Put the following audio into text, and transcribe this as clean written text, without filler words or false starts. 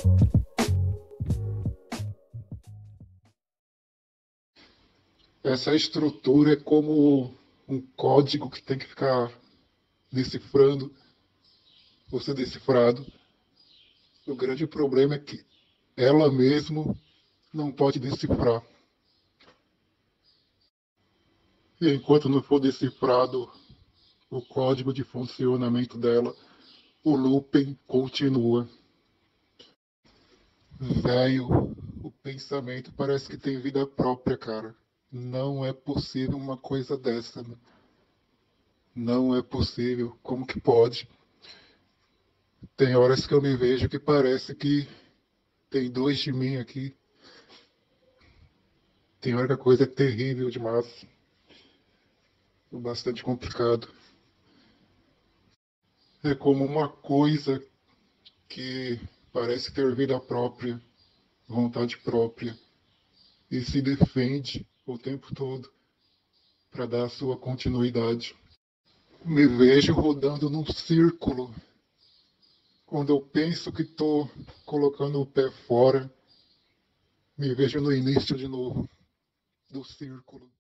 Essa estrutura é como um código que tem que ficar decifrando, ou ser decifrado. O grande problema é que ela mesma não pode decifrar. E enquanto não for decifrado o código de funcionamento dela, o looping continua. Velho, o pensamento parece que tem vida própria, cara. Não é possível uma coisa dessa, né? Não é possível. Como que pode? Tem horas que eu me vejo que parece que tem dois de mim aqui. Tem hora que a coisa é terrível demais. Bastante complicado. É como uma coisa que parece ter vida própria, vontade própria, e se defende o tempo todo para dar a sua continuidade. Me vejo rodando num círculo. Quando eu penso que estou colocando o pé fora, me vejo no início de novo do círculo.